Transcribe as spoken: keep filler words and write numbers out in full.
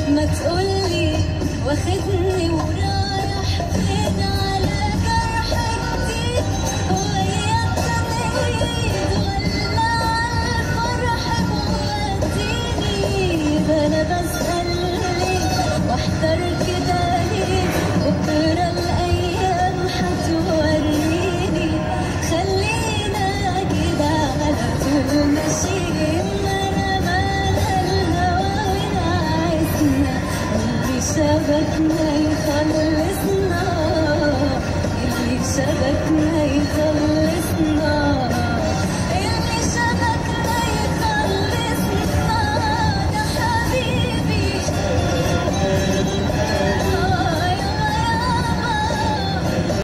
ما تقولي واخدني ورايح فين على جرح جديد، ويا التمهيد ولا عالفرح موديني. ده انا بسأل ليه واحتار كده ليه، بكرة الايام هتوريني. خلينا كده على طول ماشيين، شبكنا يخلي